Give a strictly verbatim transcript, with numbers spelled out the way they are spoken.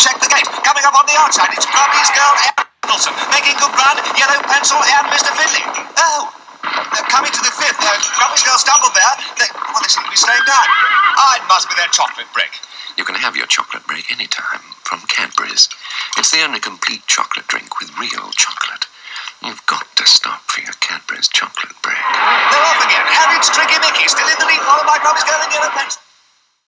check the gate. Coming up on the outside, it's Grumpy's girl, Ellison, making good ground, Yellow Pencil and Mister Fiddly. Oh, uh, coming to the fifth. Uh, Grumpy's girl stumbled there. They, well, they seem to be slowing down. Ah, it must be their chocolate break. You can have your chocolate break anytime from Cadburys. It's the only complete chocolate drink with real chocolate. You've got to stop for your Cadburys chocolate break. They're off again, and it's Tricky Mickey, still in the lead, followed by Grumpy's girl and Yellow Pencil.